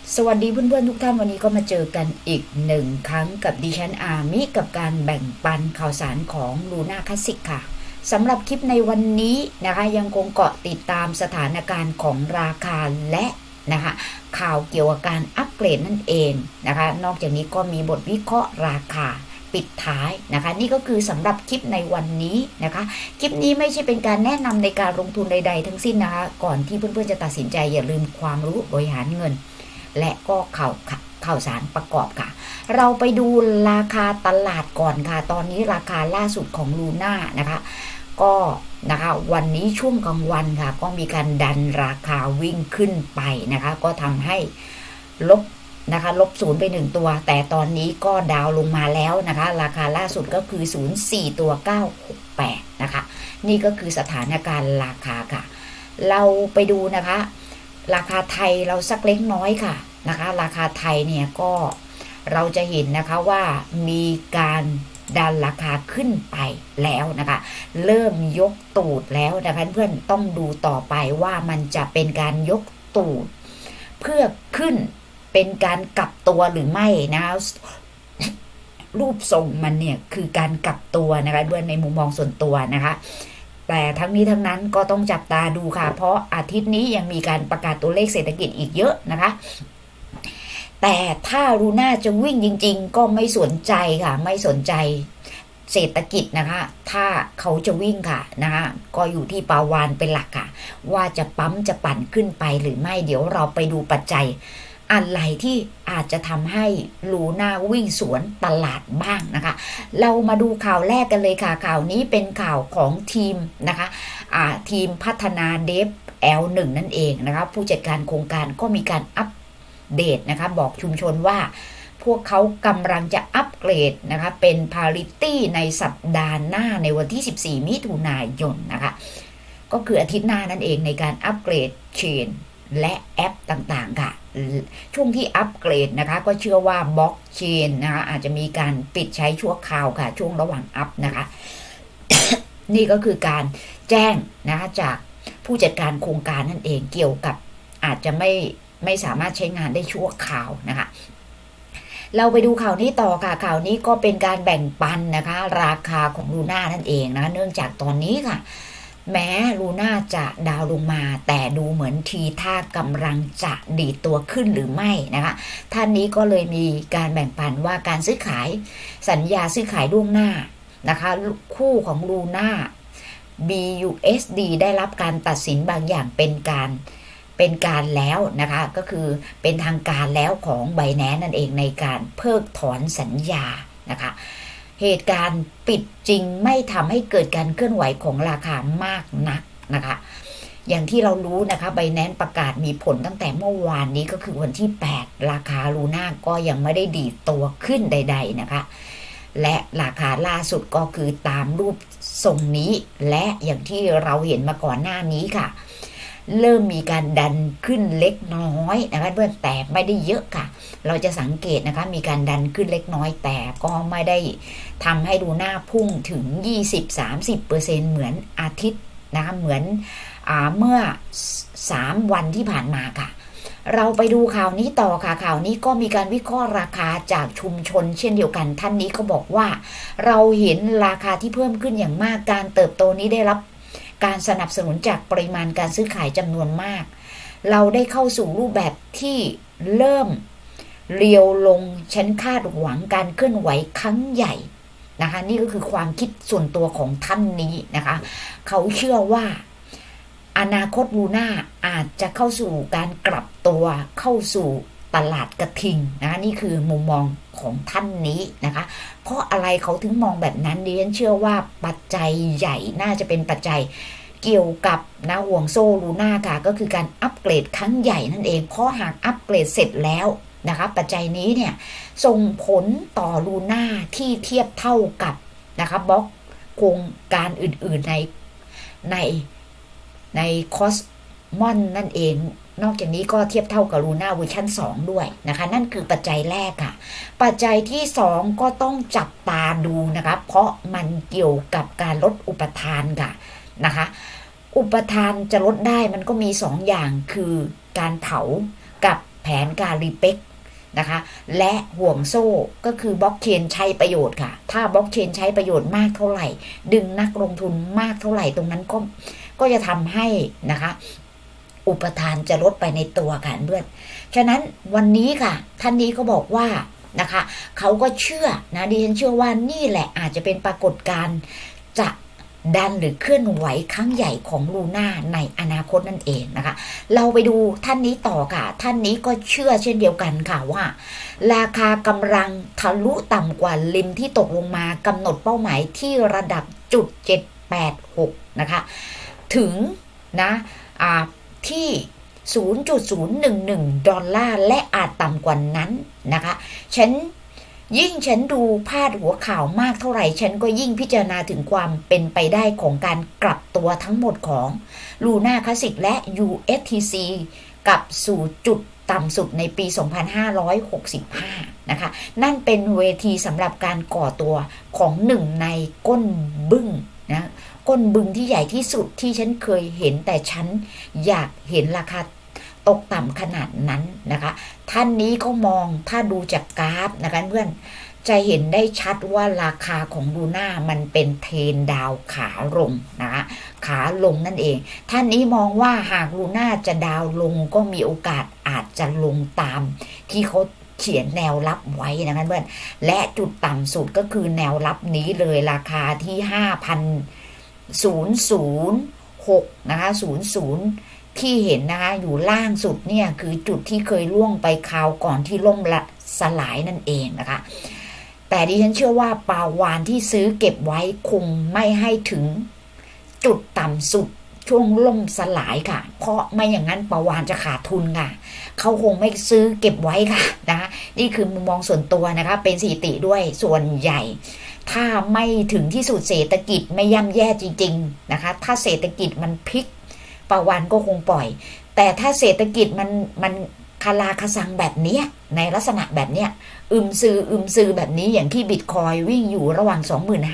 สวัสดีเพื่อนๆทุกท่านวันนี้ก็มาเจอกันอีกหนึ่งครั้งกับดิฉันอามิกับการแบ่งปันข่าวสารของลูน่าคลาสสิกค่ะสำหรับคลิปในวันนี้นะคะยังคงเกาะติดตามสถานการณ์ของราคาและนะคะข่าวเกี่ยวกับการอัปเกรดนั่นเองนะคะนอกจากนี้ก็มีบทวิเคราะห์ราคาปิดท้ายนะคะนี่ก็คือสำหรับคลิปในวันนี้นะคะคลิปนี้ไม่ใช่เป็นการแนะนำในการลงทุนใดๆทั้งสิ้นนะคะก่อนที่เพื่อนๆจะตัดสินใจอย่าลืมความรู้บริหารเงินและก็ข่าวสารประกอบค่ะเราไปดูราคาตลาดก่อนค่ะตอนนี้ราคาล่าสุดของลูน่านะคะก็นะคะวันนี้ช่วงกลางวันค่ะก็มีการดันราคาวิ่งขึ้นไปนะคะก็ทำให้ลบศูนย์ไป1ตัวแต่ตอนนี้ก็ดาวลงมาแล้วนะคะราคาล่าสุดก็คือ04ตัว968นะคะนี่ก็คือสถานการณ์ราคาค่ะเราไปดูนะคะราคาไทยเราสักเล็กน้อยค่ะนะคะราคาไทยเนี่ยก็เราจะเห็นนะคะว่ามีการดันราคาขึ้นไปแล้วนะคะเริ่มยกตูดแล้วนะคะเพื่อนต้องดูต่อไปว่ามันจะเป็นการยกตูดเพื่อขึ้นเป็นการกลับตัวหรือไม่นะคะรูปทรงมันเนี่ยคือการกลับตัวนะคะเพื่อนในมุมมองส่วนตัวนะคะแต่ทั้งนี้ทั้งนั้นก็ต้องจับตาดูค่ะเพราะอาทิตย์นี้ยังมีการประกาศตัวเลขเศรษฐกิจอีกเยอะนะคะแต่ถ้าลูน่าจะวิ่งจริงๆก็ไม่สนใจค่ะไม่สนใจเศรษฐกิจนะคะถ้าเขาจะวิ่งค่ะนะคะก็อยู่ที่ปาวานเป็นหลักค่ะว่าจะปั๊มจะปั่นขึ้นไปหรือไม่เดี๋ยวเราไปดูปัจจัยอะไรที่อาจจะทำให้ลูน่าวิ่งสวนตลาดบ้างนะคะเรามาดูข่าวแรกกันเลยค่ะข่าวนี้เป็นข่าวของทีมนะคะทีมพัฒนาเดฟ L1 นั่นเองนะคะผู้จัดการโครงการก็มีการอัปเดตนะคะบอกชุมชนว่าพวกเขากำลังจะอัปเกรดนะคะเป็น Parity ในสัปดาห์หน้าในวันที่14มิถุนายนนะคะก็คืออาทิตย์หน้านั่นเองในการอัปเกรดเชนและแอปต่างๆค่ะช่วงที่อัปเกรดนะคะก็เชื่อว่าบล็อกเชนนะคะอาจจะมีการปิดใช้ชั่วคราวค่ะช่วงระหว่างอัพนะคะ นี่ก็คือการแจ้งนะคะจากผู้จัดการโครงการนั่นเองเกี่ยวกับอาจจะไม่สามารถใช้งานได้ชั่วคราวนะคะเราไปดูข่าวนี้ต่อค่ะข่าวนี้ก็เป็นการแบ่งปันนะคะราคาของลูน่านั่นเองนะเนื่องจากตอนนี้ค่ะแม้ลูน่าจะดาวลงมาแต่ดูเหมือนทีท่ากำลังจะดีดตัวขึ้นหรือไม่นะคะท่านนี้ก็เลยมีการแบ่งปันว่าการซื้อขายสัญญาซื้อขายล่วงหน้านะคะคู่ของลูน่า BUSD ได้รับการตัดสินบางอย่างเป็นการแล้วนะคะก็คือเป็นทางการแล้วของ Binance นั่นเองในการเพิกถอนสัญญานะคะเหตุการณ์ปิดจริงไม่ทำให้เกิดการเคลื่อนไหวของราคามากนักนะคะอย่างที่เรารู้นะคะ Binance ประกาศมีผลตั้งแต่เมื่อวานนี้ก็คือวันที่8ราคาลูน่าก็ยังไม่ได้ดีดตัวขึ้นใดๆนะคะและราคาล่าสุดก็คือตามรูปทรงนี้และอย่างที่เราเห็นมาก่อนหน้านี้ค่ะเริ่มมีการดันขึ้นเล็กน้อยนะคะเพื่อนแต่ไม่ได้เยอะค่ะเราจะสังเกตนะคะมีการดันขึ้นเล็กน้อยแต่ก็ไม่ได้ทำให้ดูหน้าพุ่งถึง 20-30% เหมือนอาทิตย์นะคะเหมือนเมื่อ3วันที่ผ่านมาค่ะเราไปดูข่าวนี้ต่อค่ะข่าวนี้ก็มีการวิเคราะห์ราคาจากชุมชนเช่นเดียวกันท่านนี้ก็บอกว่าเราเห็นราคาที่เพิ่มขึ้นอย่างมากการเติบโตนี้ได้รับการสนับสนุนจากปริมาณการซื้อขายจำนวนมากเราได้เข้าสู่รูปแบบที่เริ่มเรียวลงฉันคาดหวังการเคลื่อนไหวครั้งใหญ่นะคะนี่ก็คือความคิดส่วนตัวของท่านนี้นะคะเขาเชื่อว่าอนาคตลูน่าอาจจะเข้าสู่การกลับตัวเข้าสู่ตลาดกระทิงนะคะนี่คือมุมมองของท่านนี้นะคะเพราะอะไรเขาถึงมองแบบนั้นดิฉันเชื่อว่าปัจจัยใหญ่น่าจะเป็นปัจจัยเกี่ยวกับห่วงโซ่ลูน่าค่ะก็คือการอัปเกรดครั้งใหญ่นั่นเองเพราะหากอัปเกรดเสร็จแล้วนะคะปัจจัยนี้เนี่ยส่งผลต่อลูน่าที่เทียบเท่ากับนะคะบล็อกโครงการอื่นๆในคอสมอนนั่นเองนอกจากนี้ก็เทียบเท่ากับลูน่าเวอร์ชัน2ด้วยนะคะนั่นคือปัจจัยแรกค่ะปัจจัยที่2ก็ต้องจับตาดูนะคะเพราะมันเกี่ยวกับการลดอุปทานค่ะนะคะอุปทานจะลดได้มันก็มี2อย่างคือการเผากับแผนการรีเป๊กนะคะและห่วงโซ่ก็คือบล็อกเชนใช้ประโยชน์ค่ะถ้าบล็อกเชนใช้ประโยชน์มากเท่าไหร่ดึงนักลงทุนมากเท่าไหร่ตรงนั้นก็จะทำให้นะคะอุปทานจะลดไปในตัวค่ะเพื่อนฉะนั้นวันนี้ค่ะท่านนี้ก็บอกว่านะคะเขาก็เชื่อนะดิฉันเชื่อว่านี่แหละอาจจะเป็นปรากฏการณ์จะดันหรือเคลื่อนไหวครั้งใหญ่ของลูน่าในอนาคตนั่นเองนะคะเราไปดูท่านนี้ต่อค่ะท่านนี้ก็เชื่อเช่นเดียวกันค่ะว่าราคากำลังทะลุต่ำกว่าริมที่ตกลงมากำหนดเป้าหมายที่ระดับจุด786นะคะถึงนะที่ 0.011 ดอลลาร์และอาจต่ำกว่านั้นนะคะยิ่งฉันดูพาดหัวข่าวมากเท่าไหร่ฉันก็ยิ่งพิจารณาถึงความเป็นไปได้ของการกลับตัวทั้งหมดของลูน่าคลาสสิกและ USTC กับสู่จุดต่ำสุดในปี 2565 นะคะนั่นเป็นเวทีสำหรับการก่อตัวของหนึ่งในก้นบึ้งนะก้นบึ้งที่ใหญ่ที่สุดที่ฉันเคยเห็นแต่ฉันอยากเห็นราคาตกต่ำขนาดนั้นนะคะท่านนี้ก็มองถ้าดูจากกราฟนะคะเพื่อนจะเห็นได้ชัดว่าราคาของลูน่ามันเป็นเทรนดาวขาลงนะคะขาลงนั่นเองท่านนี้มองว่าหากลูน่าจะดาวลงก็มีโอกาสอาจจะลงตามที่เขาเขียนแนวรับไว้นะคะเพื่อนและจุดต่ำสุดก็คือแนวรับนี้เลยราคาที่ 5,006 นะคะ00ที่เห็นนะคะอยู่ล่างสุดเนี่ยคือจุดที่เคยล่วงไปคราวก่อนที่ล่มสลายนั่นเองนะคะแต่ดิฉันเชื่อว่าปาวานที่ซื้อเก็บไว้คงไม่ให้ถึงจุดต่ำสุดช่วงล่มสลายค่ะเพราะไม่อย่างนั้นปาวานจะขาดทุนค่ะเขาคงไม่ซื้อเก็บไว้ค่ะนะคะนี่คือมุมมองส่วนตัวนะคะเป็นสถิติด้วยส่วนใหญ่ถ้าไม่ถึงที่สุดเศรษฐกิจไม่ย่ำแย่จริงๆนะคะถ้าเศรษฐกิจมันพลิกปาวานก็คงปล่อยแต่ถ้าเศรษฐกิจมันคาราคาซังแบบนี้ในลักษณะแบบนี้อึมซือแบบนี้อย่างที่บิตคอยวิ่งอยู่ระหว่าง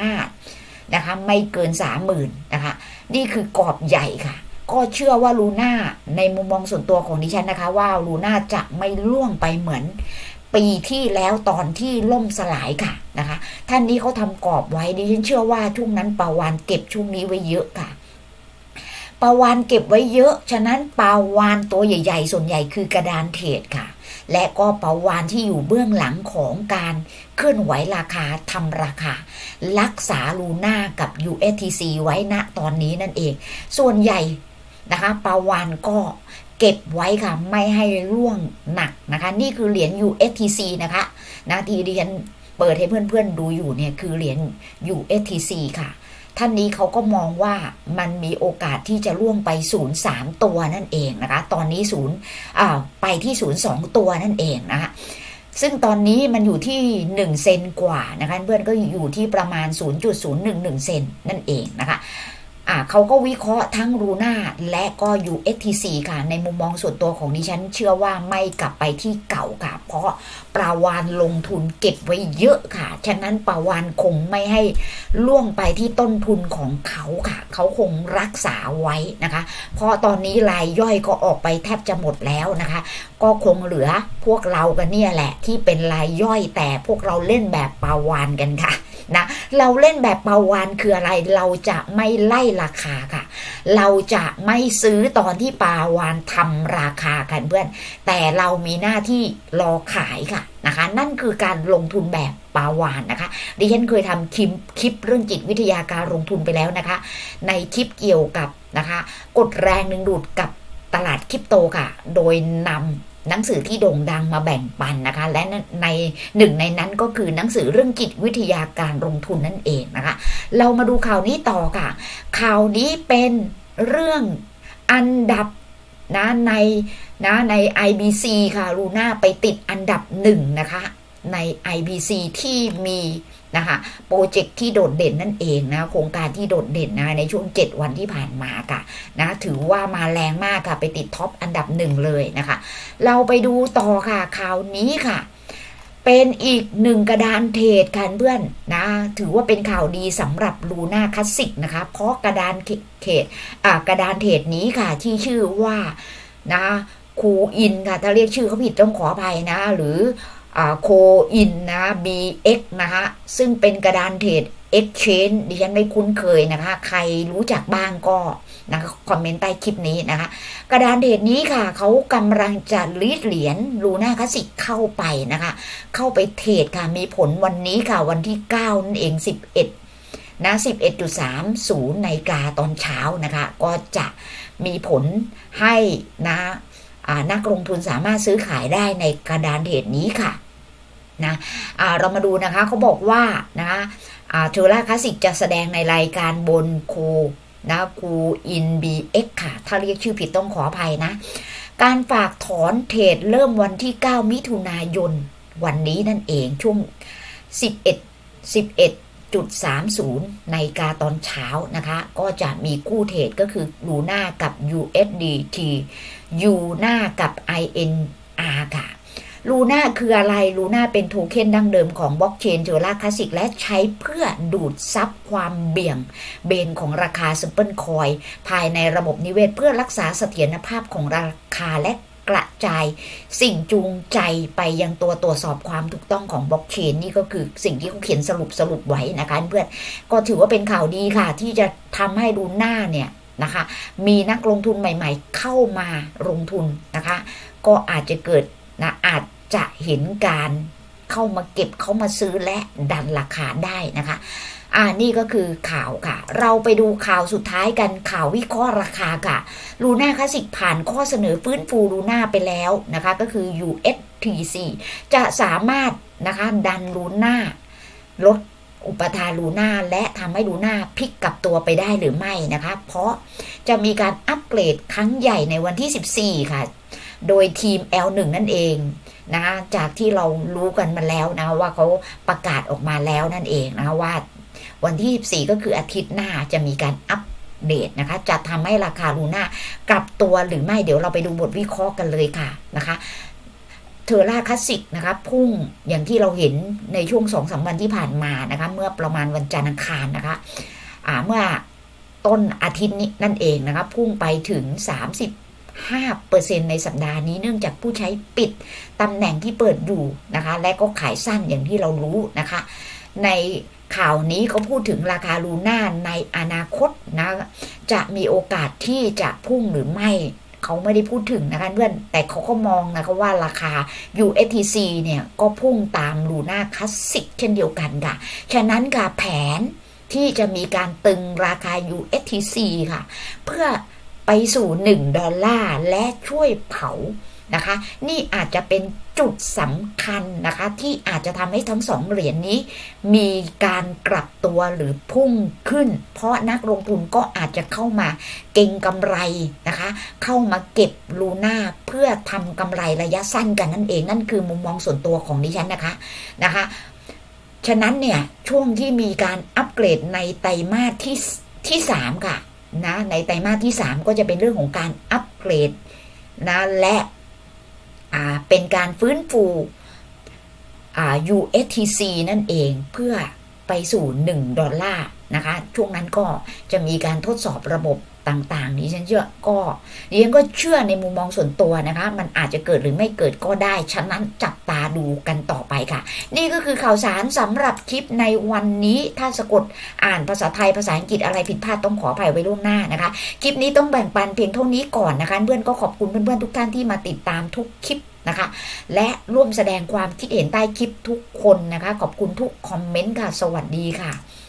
25,000 นะคะไม่เกิน 30,000 นะคะนี่คือกรอบใหญ่ค่ะก็เชื่อว่าลูน่าในมุมมองส่วนตัวของดิฉันนะคะว่าลูน่าจะไม่ล่วงไปเหมือนปีที่แล้วตอนที่ล่มสลายค่ะนะคะท่านนี้เขาทำกรอบไว้ดิฉันเชื่อว่าช่วงนั้นปาวานเก็บช่วงนี้ไว้เยอะค่ะปาวานเก็บไว้เยอะฉะนั้นปาวานตัวใหญ่ๆส่วนใหญ่คือกระดานเทรดค่ะและก็ปาวานที่อยู่เบื้องหลังของการเคลื่อนไหวราคาทำราคารักษาลูน่ากับ USTC ไว้ณตอนนี้นั่นเองส่วนใหญ่นะคะปาวานก็เก็บไว้ค่ะไม่ให้ร่วงหนักนะคะนี่คือเหรียญ USTC นะคะที่เรียนเปิดให้เพื่อนๆดูอยู่เนี่ยคือเหรียญ USTC ค่ะท่านนี้เขาก็มองว่ามันมีโอกาสที่จะล่วงไป0.3 ตัวนั่นเองนะคะตอนนี้ไปที่0.2 ตัวนั่นเองนะคะซึ่งตอนนี้มันอยู่ที่1 เซนกว่านะคะเพื่อนก็อยู่ที่ประมาณ 0.011 เซนนั่นเองนะคะเขาก็วิเคราะห์ทั้งลูน่าและก็ USTC ค่ะในมุมมองส่วนตัวของดิฉันเชื่อว่าไม่กลับไปที่เก่าค่ะเพราะปลาวานลงทุนเก็บไว้เยอะค่ะฉะนั้นปลาวานคงไม่ให้ล่วงไปที่ต้นทุนของเขาค่ะเขาคงรักษาไว้นะคะเพราะตอนนี้รายย่อยก็ออกไปแทบจะหมดแล้วนะคะก็คงเหลือพวกเรากันเนี่ยแหละที่เป็นรายย่อยแต่พวกเราเล่นแบบปลาวานกันค่ะนะเราเล่นแบบปาวานคืออะไรเราจะไม่ไล่ราคาค่ะเราจะไม่ซื้อตอนที่ปาวานทำราคากันเพื่อนแต่เรามีหน้าที่รอขายค่ะนะคะนั่นคือการลงทุนแบบปาวานนะคะดิฉันเคยทำคลิปเรื่องจิตวิทยาการลงทุนไปแล้วนะคะในคลิปเกี่ยวกับนะคะกดแรงดึงดูดกับตลาดคริปโตค่ะโดยนำหนังสือที่โด่งดังมาแบ่งปันนะคะและในหนึ่งในนั้นก็คือหนังสือเรื่องจิตวิทยาการลงทุนนั่นเองนะคะเรามาดูข่าวนี้ต่อค่ะข่าวนี้เป็นเรื่องอันดับใน IBC ค่ะลูน่าไปติดอันดับ1นะคะใน IBC ที่มีนะคะโปรเจกต์ที่โดดเด่นนั่นเองนะโครงการที่โดดเด่นนะในช่วง7 วันที่ผ่านมาค่ะนะถือว่ามาแรงมากค่ะไปติดท็อปอันดับ1เลยนะคะเราไปดูต่อค่ะข่าวนี้ค่ะเป็นอีก1กระดานเทรดค่ะเพื่อนนะถือว่าเป็นข่าวดีสำหรับลูน่าคลาสสิกนะคะเพราะกระดานเทรดนี้ค่ะที่ชื่อว่านะคูอินค่ะถ้าเรียกชื่อเขาผิดต้องขออภัยนะหรือโคอินนะ BX นะคะซึ่งเป็นกระดานเทรด Exchange ดิฉันไม่คุ้นเคยนะคะใครรู้จักบ้างก็นะคะคอมเมนต์ใต้คลิปนี้นะคะกระดานเทรดนี้ค่ะเขากำลังจะรีดเหรียญลูน่าคลาสสิกเข้าไปนะคะเข้าไปเทรดค่ะมีผลวันนี้ค่ะวันที่9นั่นเอง11นะ 11.30 นาฬิกาตอนเช้านะคะก็จะมีผลให้นะนักลงทุนสามารถซื้อขายได้ในกระดานเทรดนี้ค่ะนะเรามาดูนะคะเขาบอกว่านะเทอร่าคลาสสิกจะแสดงในรายการบนโคนะคูอิน BX ค่ะถ้าเรียกชื่อผิดต้องขออภัยนะการฝากถอนเทรดเริ่มวันที่9มิถุนายนวันนี้นั่นเองช่วง11.30 นาฬิกาตอนเช้านะคะก็จะมีคู่เทรดก็คือลูน่ากับ USDT ยูน่ากับ INR ค่ะลูน่าคืออะไรลูน่าเป็นโทเค็นดั้งเดิมของบล็อกเชนเทอร่าคลาสสิกและใช้เพื่อดูดซับความเบี่ยงเบนของราคาซิมเปิลคอยภายในระบบนิเวศเพื่อรักษาเสถียรภาพของราคาและกระจายสิ่งจูงใจไปยังตัวตรวจสอบความถูกต้องของบล็อกเชนนี่ก็คือสิ่งที่เขาเขียนสรุปไว้นะคะเพื่อนก็ถือว่าเป็นข่าวดีค่ะที่จะทำให้ลูน่าเนี่ยนะคะมีนักลงทุนใหม่ๆเข้ามาลงทุนนะคะก็อาจจะเกิดนะอาจจะเห็นการเข้ามาเก็บเข้ามาซื้อและดันราคาได้นะคะนี่ก็คือข่าวค่ะเราไปดูข่าวสุดท้ายกันข่าววิเคราะห์ราคาค่ะลูน่าคลาสสิกผ่านข้อเสนอฟื้นฟูลูน่าไปแล้วนะคะก็คือ USTC จะสามารถนะคะดันลูน่าลดอุปทานลูน่าและทำให้ลูน่าพลิกกลับตัวไปได้หรือไม่นะคะเพราะจะมีการอัปเกรดครั้งใหญ่ในวันที่14ค่ะโดยทีม L1 นั่นเองนะจากที่เรารู้กันมาแล้วนะว่าเขาประกาศออกมาแล้วนั่นเองนะว่าวันที่14ก็คืออาทิตย์หน้าจะมีการอัปเดตนะคะจะทำให้ราคาลูน่ากลับตัวหรือไม่เดี๋ยวเราไปดูบทวิเคราะห์กันเลยค่ะนะคะเทอร่าคลาสสิกนะคะพุ่งอย่างที่เราเห็นในช่วง 2-3 วันที่ผ่านมานะคะเมื่อประมาณวันจันทร์อังคารนะคะเมื่อต้นอาทิตย์นี้นั่นเองนะคะพุ่งไปถึง5% ในสัปดาห์นี้เนื่องจากผู้ใช้ปิดตำแหน่งที่เปิดอยู่นะคะและก็ขายสั้นอย่างที่เรารู้นะคะในข่าวนี้เขาพูดถึงราคาลูน่าในอนาคตนะจะมีโอกาสที่จะพุ่งหรือไม่เขาไม่ได้พูดถึงนะคะเพื่อนแต่เขาก็มองนะคะว่าราคา USTC เนี่ยก็พุ่งตามลูน่าคลาสสิกเช่นเดียวกันค่ะฉะนั้นค่ะแผนที่จะมีการตึงราคา USTC ค่ะเพื่อไปสู่$1และช่วยเผานะคะนี่อาจจะเป็นจุดสำคัญนะคะที่อาจจะทำให้ทั้ง2เหรียญนี้มีการกลับตัวหรือพุ่งขึ้นเพราะนักลงทุนก็อาจจะเข้ามาเก็งกำไรนะคะเข้ามาเก็บลูน่าเพื่อทำกำไรระยะสั้นกันนั่นเองนั่นคือมุมมองส่วนตัวของดิฉันนะคะฉะนั้นเนี่ยช่วงที่มีการอัปเกรดในไตรมาสที่3ค่ะนะในไตรมาสที่3ก็จะเป็นเรื่องของการอัปเกรดนะและเป็นการฟื้นฟูUSTC นั่นเองเพื่อไปสู่$1นะคะช่วงนั้นก็จะมีการทดสอบระบบต่างๆดิฉันเชื่อในมุมมองส่วนตัวนะคะมันอาจจะเกิดหรือไม่เกิดก็ได้ฉะนั้นจับตาดูกันต่อไปค่ะนี่ก็คือข่าวสารสำหรับคลิปในวันนี้ถ้าสะกดอ่านภาษาไทยภาษาอังกฤษอะไรผิดพลาดต้องขออภัยไว้ล่วงหน้านะคะคลิปนี้ต้องแบ่งปันเพียงเท่านี้ก่อนนะคะเพื่อนก็ขอบคุณเพื่อนๆทุกท่านที่มาติดตามทุกคลิปนะคะและร่วมแสดงความคิดเห็นใต้คลิปทุกคนนะคะขอบคุณทุกคอมเมนต์ค่ะสวัสดีค่ะ